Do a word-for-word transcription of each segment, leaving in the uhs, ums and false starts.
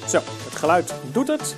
Zo, het geluid doet het.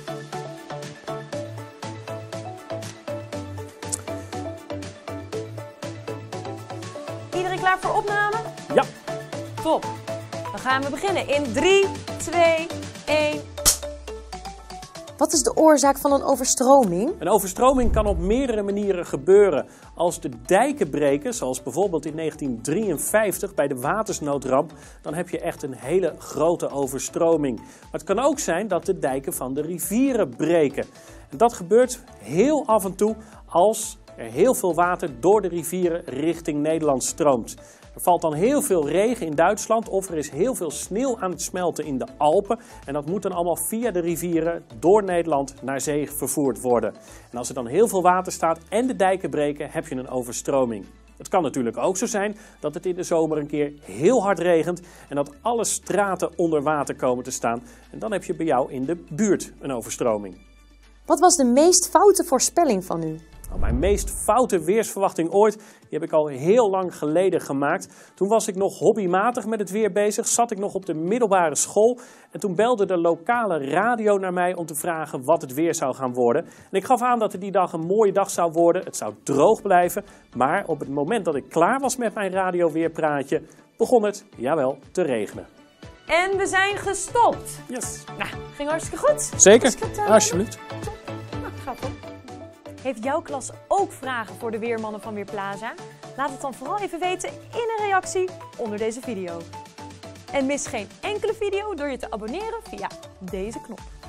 Iedereen klaar voor opname? Ja. Top. Dan gaan we beginnen in drie, twee, één. Wat is de oorzaak van een overstroming? Een overstroming kan op meerdere manieren gebeuren. Als de dijken breken, zoals bijvoorbeeld in negentien drieënvijftig bij de watersnoodramp, dan heb je echt een hele grote overstroming. Maar het kan ook zijn dat de dijken van de rivieren breken. En dat gebeurt heel af en toe als er heel veel water door de rivieren richting Nederland stroomt. Er valt dan heel veel regen in Duitsland of er is heel veel sneeuw aan het smelten in de Alpen. En dat moet dan allemaal via de rivieren door Nederland naar zee vervoerd worden. En als er dan heel veel water staat en de dijken breken, heb je een overstroming. Het kan natuurlijk ook zo zijn dat het in de zomer een keer heel hard regent en dat alle straten onder water komen te staan. En dan heb je bij jou in de buurt een overstroming. Wat was de meest foute voorspelling van u? Nou, mijn meest foute weersverwachting ooit, die heb ik al heel lang geleden gemaakt. Toen was ik nog hobbymatig met het weer bezig, zat ik nog op de middelbare school. En toen belde de lokale radio naar mij om te vragen wat het weer zou gaan worden. En ik gaf aan dat het die dag een mooie dag zou worden, het zou droog blijven. Maar op het moment dat ik klaar was met mijn radioweerpraatje, begon het, jawel, te regenen. En we zijn gestopt. Yes. Nou, ging hartstikke goed. Zeker, Was ik het, uh, alsjeblieft. Nou, gaat op. Heeft jouw klas ook vragen voor de weermannen van Weerplaza? Laat het dan vooral even weten in een reactie onder deze video. En mis geen enkele video door je te abonneren via deze knop.